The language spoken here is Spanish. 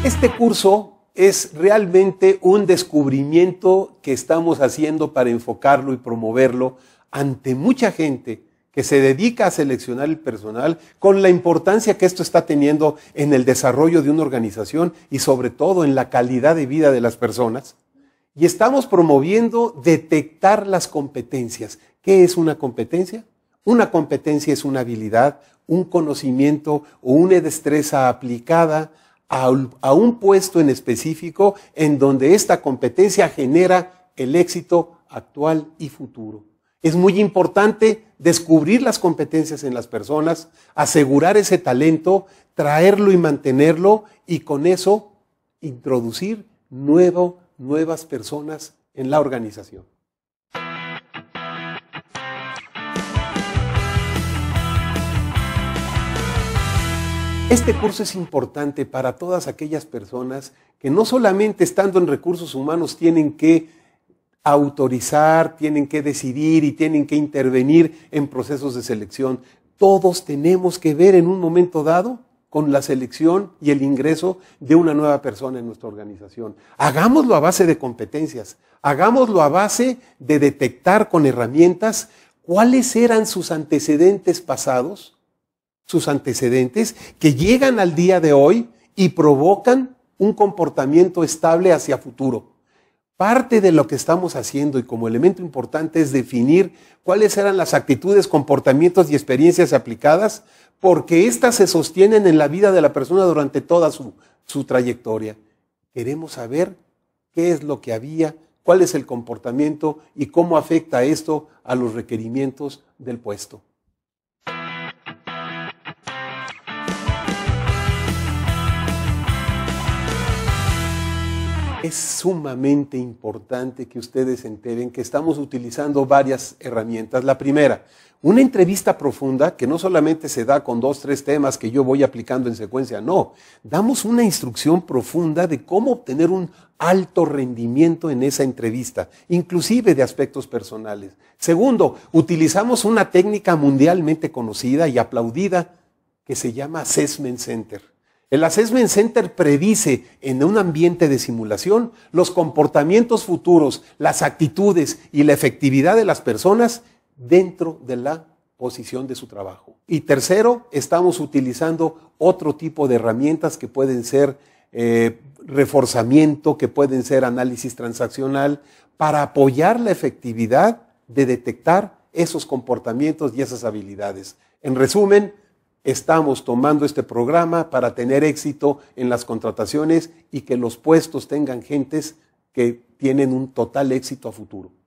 Este curso es realmente un descubrimiento que estamos haciendo para enfocarlo y promoverlo ante mucha gente que se dedica a seleccionar el personal, con la importancia que esto está teniendo en el desarrollo de una organización y sobre todo en la calidad de vida de las personas. Y estamos promoviendo detectar las competencias. ¿Qué es una competencia? Una competencia es una habilidad, un conocimiento o una destreza aplicada a un puesto en específico en donde esta competencia genera el éxito actual y futuro. Es muy importante descubrir las competencias en las personas, asegurar ese talento, traerlo y mantenerlo y con eso introducir nuevas personas en la organización. Este curso es importante para todas aquellas personas que no solamente estando en recursos humanos tienen que autorizar, tienen que decidir y tienen que intervenir en procesos de selección. Todos tenemos que ver en un momento dado con la selección y el ingreso de una nueva persona en nuestra organización. Hagámoslo a base de competencias, hagámoslo a base de detectar con herramientas cuáles eran sus antecedentes pasados, sus antecedentes que llegan al día de hoy y provocan un comportamiento estable hacia futuro. Parte de lo que estamos haciendo y como elemento importante es definir cuáles eran las actitudes, comportamientos y experiencias aplicadas, porque éstas se sostienen en la vida de la persona durante toda su trayectoria. Queremos saber qué es lo que había, cuál es el comportamiento y cómo afecta esto a los requerimientos del puesto. Es sumamente importante que ustedes se enteren que estamos utilizando varias herramientas. La primera, una entrevista profunda que no solamente se da con 2 o 3 temas que yo voy aplicando en secuencia, no. Damos una instrucción profunda de cómo obtener un alto rendimiento en esa entrevista, inclusive de aspectos personales. Segundo, utilizamos una técnica mundialmente conocida y aplaudida que se llama Assessment Center. El Assessment Center predice en un ambiente de simulación los comportamientos futuros, las actitudes y la efectividad de las personas dentro de la posición de su trabajo. Y tercero, estamos utilizando otro tipo de herramientas que pueden ser reforzamiento, que pueden ser análisis transaccional, para apoyar la efectividad de detectar esos comportamientos y esas habilidades. En resumen, estamos tomando este programa para tener éxito en las contrataciones y que los puestos tengan gentes que tienen un total éxito a futuro.